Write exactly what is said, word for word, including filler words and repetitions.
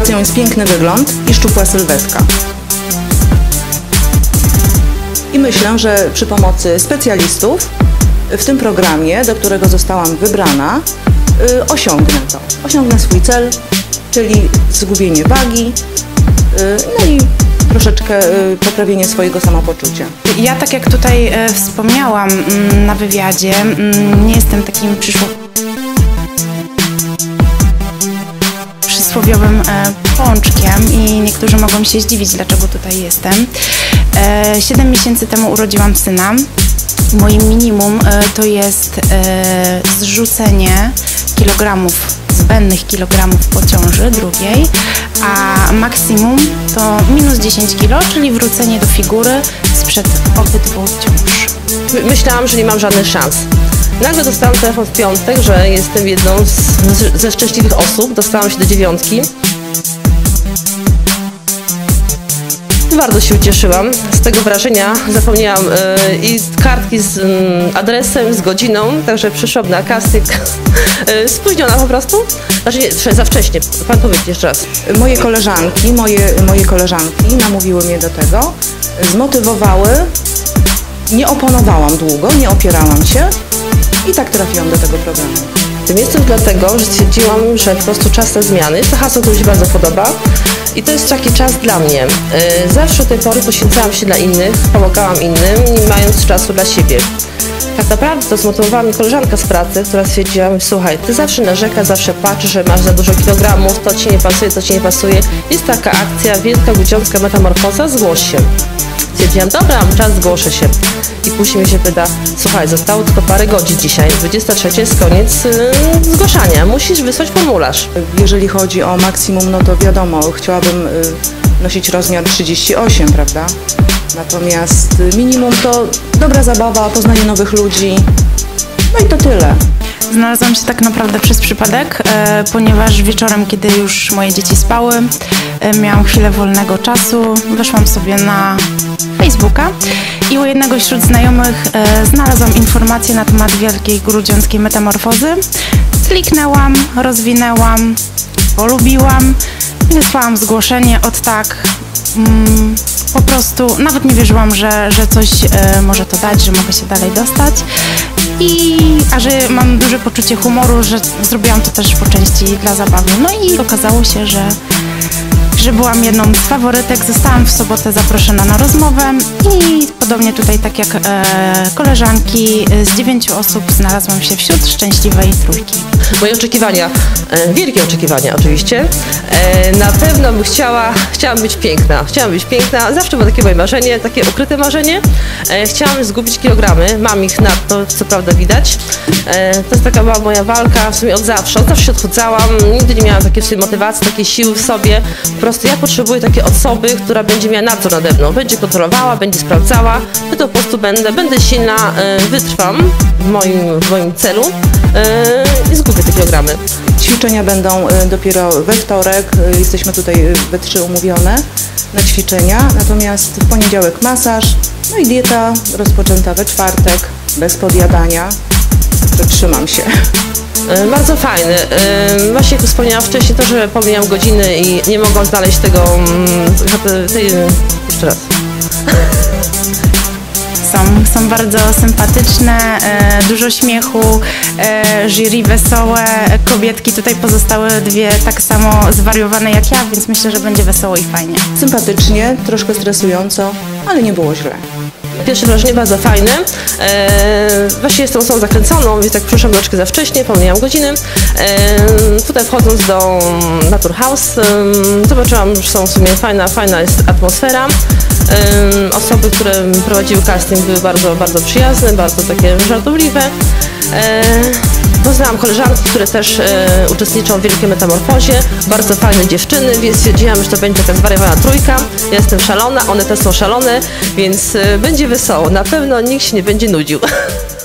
atrakcją jest piękny wygląd i szczupła sylwetka. I myślę, że przy pomocy specjalistów w tym programie, do którego zostałam wybrana, yy, osiągnę to. Osiągnę swój cel, czyli zgubienie wagi, yy, no i troszeczkę yy, poprawienie swojego samopoczucia. Ja, tak jak tutaj e, wspomniałam m, na wywiadzie, m, nie jestem takim przyszło... przysłowiowym e, pączkiem i niektórzy mogą się zdziwić, dlaczego tutaj jestem. E, Siedem miesięcy temu urodziłam syna. Moim minimum e, to jest e, zrzucenie kilogramów, zbędnych kilogramów po ciąży drugiej, a maksimum to minus dziesięć kilo, czyli wrócenie do figury sprzed obydwu ciąż. Myślałam, że nie mam żadnych szans. Nagle dostałam telefon w piątek, że jestem jedną z, z, ze szczęśliwych osób. Dostałam się do dziewiątki. Bardzo się ucieszyłam z tego wrażenia. Zapomniałam yy, i kartki z yy, adresem, z godziną, także przyszłam na casting yy, spóźniona po prostu. Znaczy nie, za wcześnie. Pan powiedzieć jeszcze raz. Moje koleżanki, moje, moje koleżanki namówiły mnie do tego, zmotywowały. Nie oponowałam długo, nie opierałam się i tak trafiłam do tego programu. Tym jestem dlatego, że stwierdziłam, że po prostu czas na zmiany. Jest to hasło, które mi się bardzo podoba i to jest taki czas dla mnie. Zawsze do tej pory poświęcałam się dla innych, pomagałam innym, nie mając czasu dla siebie. Tak naprawdę to zmotywowała mnie koleżanka z pracy, która stwierdziła mi: słuchaj, ty zawsze narzekasz, zawsze płaczesz, że masz za dużo kilogramów, to ci nie pasuje, to ci nie pasuje. Jest taka akcja, wielka ludziomska metamorfoza, zgłoś się. Stwierdziłam, dobra, mam czas, zgłoszę się. I później mi się pyta: słuchaj, zostało tylko parę godzin dzisiaj, dwudziesta trzecia jest koniec yy, zgłaszania, musisz wysłać formularz. Jeżeli chodzi o maksimum, no to wiadomo, chciałabym y, nosić rozmiar trzydzieści osiem, prawda? Natomiast y, minimum to dobra zabawa, poznanie nowych ludzi, no i to tyle. Znalazłam się tak naprawdę przez przypadek, e, ponieważ wieczorem, kiedy już moje dzieci spały, e, miałam chwilę wolnego czasu, weszłam sobie na Facebooka i u jednego wśród znajomych e, znalazłam informację na temat wielkiej grudziąckiej metamorfozy. Kliknęłam, rozwinęłam, polubiłam i wysłałam zgłoszenie od tak. Mm, po prostu nawet nie wierzyłam, że, że coś e, może to dać, że mogę się dalej dostać. I, a że mam duże poczucie humoru, że zrobiłam to też po części dla zabawy. No i okazało się, że, że byłam jedną z faworytek. Zostałam w sobotę zaproszona na rozmowę i podobnie tutaj, tak jak e, koleżanki, z dziewięciu osób znalazłam się wśród szczęśliwej trójki. Moje oczekiwania, e, wielkie oczekiwania oczywiście. E, na pewno bym chciała, chciałam być piękna. Chciałam być piękna, zawsze było takie moje marzenie, takie ukryte marzenie. E, chciałam zgubić kilogramy, mam ich nadto, co prawda widać. E, to jest taka była moja walka w sumie od zawsze. Od zawsze się odchudzałam, nigdy nie miałam takiej motywacji, takiej siły w sobie. Po prostu ja potrzebuję takiej osoby, która będzie miała nadzór nade mną, będzie kontrolowała, będzie sprawdzała. Ja to po prostu będę, będę silna, e, wytrwam w moim, w moim celu e, i zgubię te kilogramy. Ćwiczenia będą dopiero we wtorek, jesteśmy tutaj we trzy umówione na ćwiczenia, natomiast w poniedziałek masaż, no i dieta rozpoczęta we czwartek, bez podjadania, także trzymam się. Bardzo fajny. Właśnie jak wspomniałam wcześniej, to, że pomijam godziny i nie mogłam znaleźć tego, tej, jeszcze raz. Są, są bardzo sympatyczne, e, dużo śmiechu, e, jury wesołe, kobietki tutaj pozostały dwie tak samo zwariowane jak ja, więc myślę, że będzie wesoło i fajnie. Sympatycznie, troszkę stresująco, ale nie było źle. Pierwsze wrażenie bardzo fajne. E, właśnie jestem osobą zakręconą, więc tak przyszłam troszkę za wcześnie, pomijam godziny. E, tutaj wchodząc do Naturhaus, e, zobaczyłam, że są w sumie fajna, fajna jest atmosfera. E, osoby, które prowadziły casting, były bardzo, bardzo przyjazne, bardzo takie żartobliwe. E, Poznałam koleżanki, które też e, uczestniczą w wielkiej metamorfozie, bardzo fajne dziewczyny, więc stwierdziłam, że to będzie taka zwariowana trójka. Ja jestem szalona, one też są szalone, więc e, będzie wesoło. Na pewno nikt się nie będzie nudził.